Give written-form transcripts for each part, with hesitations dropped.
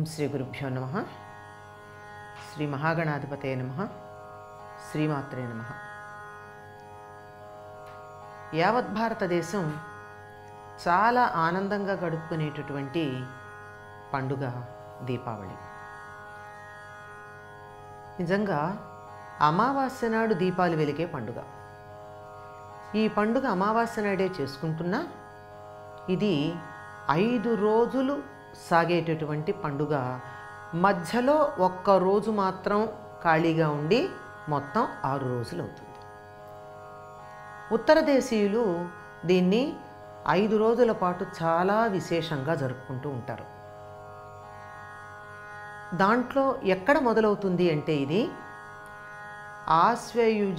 శ్రీ గురుభ్యో నమః. శ్రీ మహాగణాధిపతయే నమః. శ్రీమాత్రే నమః. యావత్ భారతదేశం చాలా ఆనందంగా గడుపుకునేటటువంటి పండుగ దీపావళి. నిజంగా అమావాస్య నాడు దీపాలు వెలిగే పండుగ. ఈ పండుగ అమావాస్య నాడే చేసుకుంటున్నా ఇది 5 రోజులు సాగేటటువంటి పండుగ. మధ్యలో ఒక్క రోజు మాత్రం ఖాళీగా ఉండి మొత్తం 6 రోజులు అవుతుంది. ఉత్తర దేశీయులు దీన్ని 5 రోజుల పాటు చాలా విశేషంగా జరుపుకుంటూ ఉంటారు. దాంట్లో ఎక్కడ మొదలవుతుంది అంటే ఇది ఆశ్వయుజ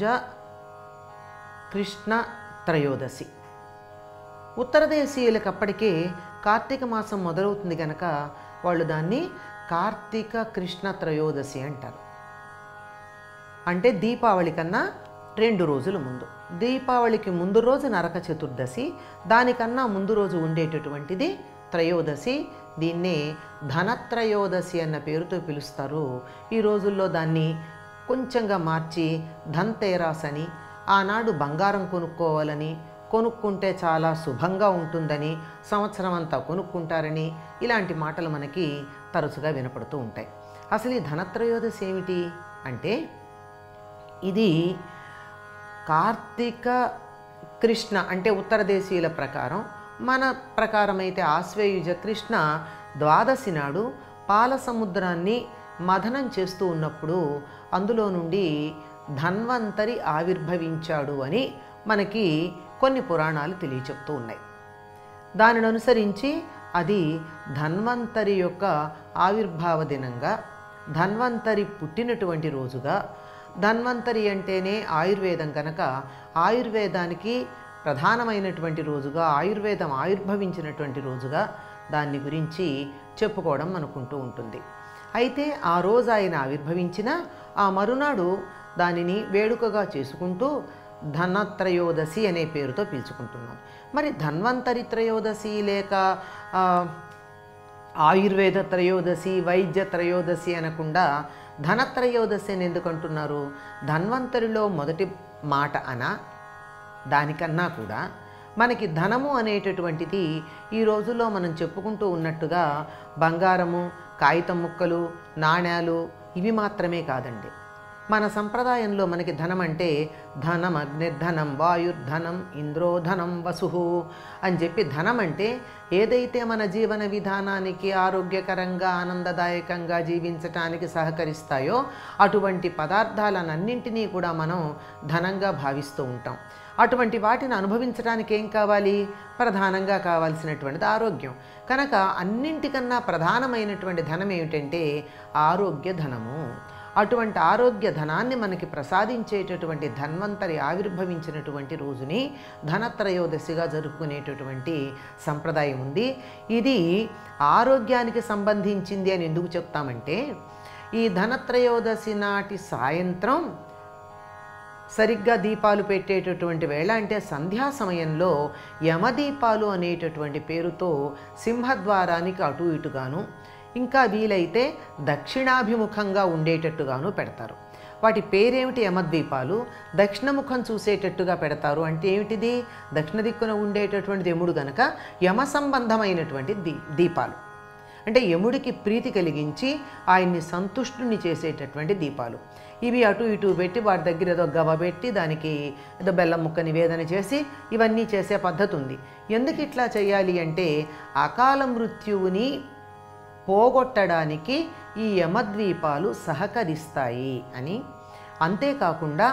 కృష్ణ త్రయోదశి. ఉత్తర దేశీయులకు అప్పటికే కార్తీక మాసం మొదలవుతుంది కనుక వాళ్ళు దాన్ని కార్తీక కృష్ణ త్రయోదశి అంటారు. అంటే దీపావళి కన్నా 2 రోజుల ముందు. దీపావళికి ముందు రోజు నరక చతుర్దశి, దానికన్నా ముందు రోజు ఉండేటటువంటిది త్రయోదశి. దీన్నే ధనత్రయోదశి అన్న పేరుతో పిలుస్తారు. ఈ రోజుల్లో దాన్ని కొంచెంగా మార్చి ధన్తేరాస్ అని, ఆనాడు బంగారం కొనుక్కోవాలని, కొనుక్కుంటే చాలా శుభంగా ఉంటుందని, సంవత్సరం అంతా కొనుక్కుంటారని ఇలాంటి మాటలు మనకి తరచుగా వినపడుతూ ఉంటాయి. అసలు ఈ ధనత్రయోదశి ఏమిటి అంటే ఇది కార్తీక కృష్ణ అంటే ఉత్తర దేశీయుల ప్రకారం, మన ప్రకారం అయితే ఆశ్వయుజ కృష్ణ ద్వాదశి నాడు పాల సముద్రాన్ని మథనం చేస్తూ ఉన్నప్పుడు అందులో నుండి ధన్వంతరి ఆవిర్భవించాడు అని మనకి కొన్ని పురాణాలు తెలియచెప్తూ ఉన్నాయి. దానిని అనుసరించి అది ధన్వంతరి యొక్క ఆవిర్భావ దినంగా, ధన్వంతరి పుట్టినటువంటి రోజుగా, ధన్వంతరి అంటేనే ఆయుర్వేదం కనుక ఆయుర్వేదానికి ప్రధానమైనటువంటి రోజుగా, ఆయుర్వేదం ఆవిర్భవించినటువంటి రోజుగా దాన్ని గురించి చెప్పుకోవడం అనుకుంటూ ఉంటుంది. అయితే ఆ రోజు ఆయన ఆవిర్భవించిన ఆ మరునాడు దానిని వేడుకగా చేసుకుంటూ ధనత్రయోదశి అనే పేరుతో పిలుచుకుంటున్నాం. మరి ధన్వంతరి త్రయోదశి లేక ఆయుర్వేద త్రయోదశి, వైద్య త్రయోదశి అనకుండా ధనత్రయోదశి అని ఎందుకు అంటున్నారు? ధన్వంతరిలో మొదటి మాట దానికన్నా కూడా మనకి ధనము అనేటటువంటిది ఈ రోజుల్లో మనం చెప్పుకుంటూ ఉన్నట్టుగా బంగారము, కాగితం ముక్కలు, నాణ్యాలు ఇవి మాత్రమే కాదండి. మన సంప్రదాయంలో మనకి ధనం అంటే ధనం అగ్నిర్ధనం, వాయుర్ధనం, ఇంద్రోధనం, వసుహు అని చెప్పి ధనం అంటే ఏదైతే మన జీవన విధానానికి ఆరోగ్యకరంగా ఆనందదాయకంగా జీవించటానికి సహకరిస్తాయో అటువంటి పదార్థాలన్నింటినీ కూడా మనం ధనంగా భావిస్తూ ఉంటాం. అటువంటి వాటిని అనుభవించడానికి ఏం కావాలి? ప్రధానంగా కావాల్సినటువంటిది ఆరోగ్యం. కనుక అన్నింటికన్నా ప్రధానమైనటువంటి ధనం ఏమిటంటే ఆరోగ్య ధనము. అటువంటి ఆరోగ్య ధనాన్ని మనకి ప్రసాదించేటటువంటి ధన్వంతరి ఆవిర్భవించినటువంటి రోజుని ధనత్రయోదశిగా జరుపుకునేటటువంటి సంప్రదాయం ఉంది. ఇది ఆరోగ్యానికి సంబంధించింది అని ఎందుకు చెప్తామంటే ఈ ధనత్రయోదశి నాటి సాయంత్రం సరిగ్గా దీపాలు పెట్టేటటువంటి వేళ అంటే సంధ్యా సమయంలో యమదీపాలు అనేటటువంటి పేరుతో సింహద్వారానికి అటు ఇటుగాను, ఇంకా వీలైతే దక్షిణాభిముఖంగా ఉండేటట్టుగాను పెడతారు. వాటి పేరేమిటి? యమద్వీపాలు. దక్షిణముఖం చూసేటట్టుగా పెడతారు. అంటే ఏమిటిది? దక్షిణ దిక్కున ఉండేటటువంటిది యముడు గనక యమ సంబంధమైనటువంటి దీపాలు. అంటే యముడికి ప్రీతి కలిగించి ఆయన్ని సంతుష్టుని చేసేటటువంటి దీపాలు. ఇవి అటు ఇటు పెట్టి వాటి దగ్గర ఏదో గవ పెట్టి దానికి ఏదో బెల్లం ముక్క నివేదన చేసి ఇవన్నీ చేసే పద్ధతి ఉంది. ఎందుకు ఇట్లా చేయాలి అంటే అకాల మృత్యువుని పోగొట్టడానికి ఈ యమద్వీపాలు సహకరిస్తాయి అని. అంతేకాకుండా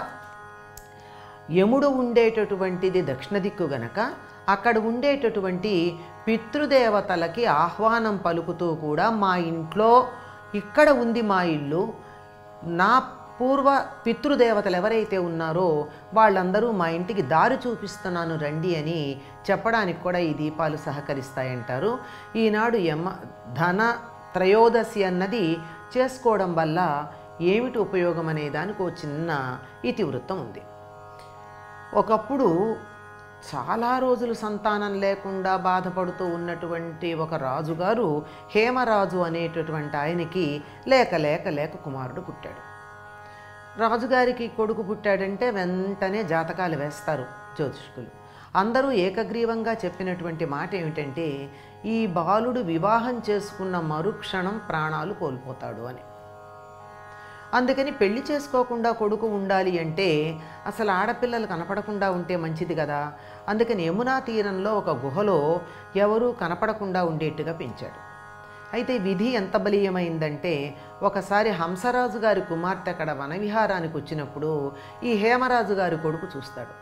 యముడు ఉండేటటువంటిది దక్షిణ దిక్కు గనక అక్కడ ఉండేటటువంటి పితృదేవతలకి ఆహ్వానం పలుకుతూ కూడా మా ఇంట్లో ఇక్కడ ఉంది మా ఇల్లు, నా పూర్వ పితృదేవతలు ఎవరైతే ఉన్నారో వాళ్ళందరూ మా ఇంటికి దారి చూపిస్తున్నాను రండి అని చెప్పడానికి కూడా ఈ దీపాలు సహకరిస్తాయంటారు. ఈనాడు ధన త్రయోదశి అన్నది చేసుకోవడం వల్ల ఏమిటి ఉపయోగం అనే దానికి ఒక చిన్న ఇతివృత్తం ఉంది. ఒకప్పుడు చాలా రోజులు సంతానం లేకుండా బాధపడుతూ ఉన్నటువంటి ఒక రాజుగారు హేమరాజు అనేటటువంటి ఆయనకి లేక లేక లేక కుమారుడు పుట్టాడు. రాజుగారికి కొడుకు పుట్టాడంటే వెంటనే జాతకాలు వేస్తారు జ్యోతిష్కులు. అందరూ ఏకగ్రీవంగా చెప్పినటువంటి మాట ఏమిటంటే, ఈ బాలుడు వివాహం చేసుకున్న మరుక్షణం ప్రాణాలు కోల్పోతాడు అని. అందుకని పెళ్లి చేసుకోకుండా కొడుకు ఉండాలి అంటే అసలు ఆడపిల్లలు కనపడకుండా ఉంటే మంచిది కదా. అందుకని యమునా తీరంలో ఒక గుహలో ఎవరూ కనపడకుండా ఉండేట్టుగా పెంచాడు. అయితే విధి ఎంత బలీయమైందంటే, ఒకసారి హంసరాజు గారి కుమార్తె అక్కడ వనవిహారానికి వచ్చినప్పుడు ఈ హేమరాజు గారి కొడుకు చూస్తాడు,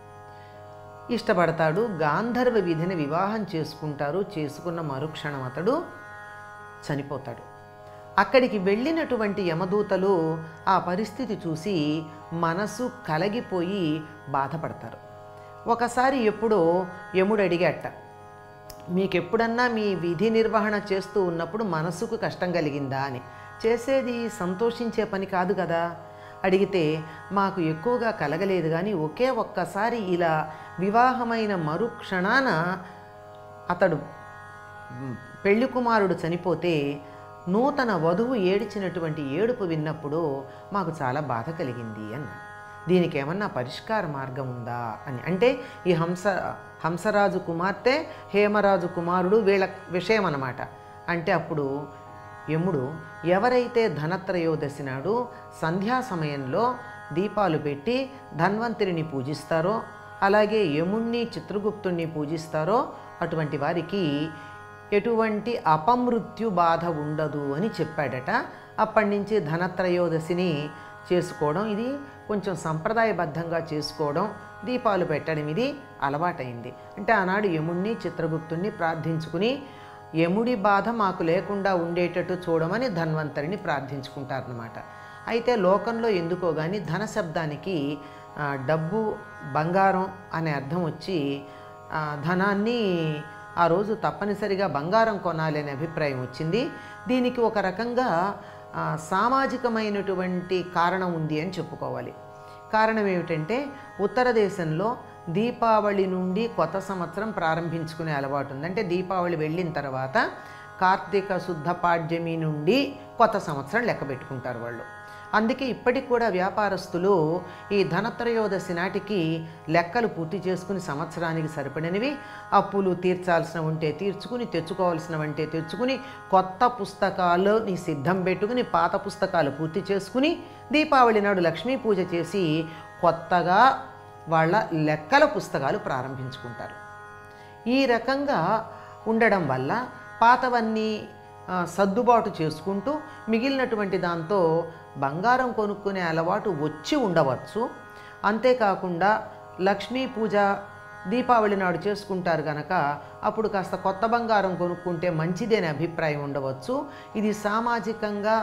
ఇష్టపడతాడు. గాంధర్వ విధిని వివాహం చేసుకుంటారు. చేసుకున్న మరుక్షణం అతడు చనిపోతాడు. అక్కడికి వెళ్ళినటువంటి యమదూతలు ఆ పరిస్థితి చూసి మనసు కలగిపోయి బాధపడతారు. ఒకసారి ఎప్పుడో యముడు అడిగాట, మీకెప్పుడన్నా మీ విధి నిర్వహణ చేస్తూ ఉన్నప్పుడు మనసుకు కష్టం కలిగిందా అని. చేసేది సంతోషించే పని కాదు కదా. అడిగితే మాకు ఎక్కువగా కలగలేదు, కానీ ఒకే ఒక్కసారి ఇలా వివాహమైన మరుక్షణాన అతడు పెళ్లి కుమారుడు చనిపోతే నూతన వధువు ఏడిచినటువంటి ఏడుపు విన్నప్పుడు మాకు చాలా బాధ కలిగింది అన్నాడు. దీనికి ఏమన్నా పరిష్కార మార్గం ఉందా అని. అంటే ఈ హంసరాజు కుమార్తె హేమరాజు కుమారుడు వీళ్ళ విషయం అన్నమాట. అంటే అప్పుడు యముడు, ఎవరైతే ధనత్రయోదశి నాడు సంధ్యా సమయంలో దీపాలు పెట్టి ధన్వంతరిని పూజిస్తారో, అలాగే యముణ్ణి చిత్రగుప్తుణ్ణి పూజిస్తారో అటువంటి వారికి ఎటువంటి అపమృత్యు బాధ ఉండదు అని చెప్పాడట. అప్పటి నుంచి ధనత్రయోదశిని చేసుకోవడం, ఇది కొంచెం సంప్రదాయబద్ధంగా చేసుకోవడం, దీపాలు పెట్టడం ఇది అలవాటైంది. అంటే ఆనాడు యముణ్ణి చిత్రగుప్తుణ్ణి ప్రార్థించుకుని యముడి బాధ మాకు లేకుండా ఉండేటట్టు చూడమని ధన్వంతరిని ప్రార్థించుకుంటారన్నమాట. అయితే లోకంలో ఎందుకో కానీ ధన శబ్దానికి డబ్బు బంగారం అనే అర్థం వచ్చి ధనాన్ని ఆ రోజు తప్పనిసరిగా బంగారం కొనాలి అనే అభిప్రాయం వచ్చింది. దీనికి ఒక రకంగా సామాజికమైనటువంటి కారణం ఉంది అని చెప్పుకోవాలి. కారణం ఏమిటంటే, ఉత్తర దేశంలో దీపావళి నుండి కొత్త సంవత్సరం ప్రారంభించుకునే అలవాటు ఉంది. అంటే దీపావళి వెళ్ళిన తర్వాత కార్తీక శుద్ధ పాడ్యమి నుండి కొత్త సంవత్సరం లెక్క పెట్టుకుంటారు వాళ్ళు. అందుకే ఇప్పటికి కూడా వ్యాపారస్తులు ఈ ధనత్రయోదశి నాటికి లెక్కలు పూర్తి చేసుకుని సంవత్సరానికి సరిపడినవి అప్పులు తీర్చాల్సిన ఉంటే తీర్చుకుని, తెచ్చుకోవాల్సినవంటే తెచ్చుకుని, కొత్త పుస్తకాలని సిద్ధం పెట్టుకుని పాత పుస్తకాలు పూర్తి చేసుకుని దీపావళి నాడు లక్ష్మీ పూజ చేసి కొత్తగా వాళ్ళ లెక్కల పుస్తకాలు ప్రారంభించుకుంటారు. ఈ రకంగా ఉండడం వల్ల పాతవన్నీ సర్దుబాటు చేసుకుంటూ మిగిలినటువంటి దాంతో బంగారం కొనుక్కునే అలవాటు వచ్చి ఉండవచ్చు. అంతేకాకుండా లక్ష్మీ పూజ దీపావళి నాడు చేసుకుంటారు కనుక అప్పుడు కాస్త కొత్త బంగారం కొనుక్కుంటే మంచిదేనే అభిప్రాయం ఉండవచ్చు. ఇది సామాజికంగా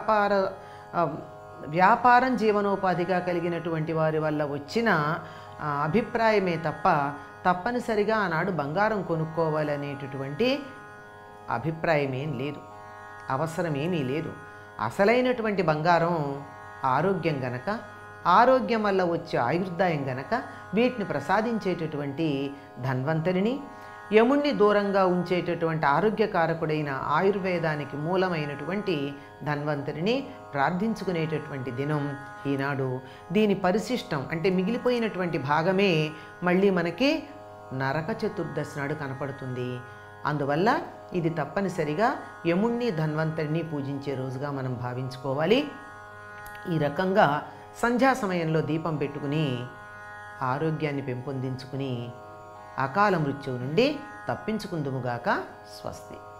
వ్యాపారం జీవనోపాధిగా కలిగినటువంటి వారి వల్ల వచ్చిన అభిప్రాయమే తప్ప తప్పనిసరిగా ఆనాడు బంగారం కొనుక్కోవాలనేటటువంటి అభిప్రాయమేం లేదు, అవసరమేమీ లేదు. అసలైనటువంటి బంగారం ఆరోగ్యం గనక, ఆరోగ్యం వల్ల వచ్చే ఆయుర్దాయం గనక వీటిని ప్రసాదించేటటువంటి ధన్వంతరిని, యముణ్ణి దూరంగా ఉంచేటటువంటి ఆరోగ్యకారకుడైన ఆయుర్వేదానికి మూలమైనటువంటి ధన్వంతరిని ప్రార్థించుకునేటటువంటి దినం ఈనాడు. దీని పరిశిష్టం అంటే మిగిలిపోయినటువంటి భాగమే మళ్ళీ మనకి నరక చతుర్దశి నాడు కనపడుతుంది. అందువల్ల ఇది తప్పనిసరిగా యముణ్ణి ధన్వంతరిని పూజించే రోజుగా మనం భావించుకోవాలి. ఈ రకంగా సంధ్యా సమయంలో దీపం పెట్టుకుని ఆరోగ్యాన్ని పెంపొందించుకుని అకాల మృత్యువు నుండి తప్పించుకుందుముగాక. స్వస్తి.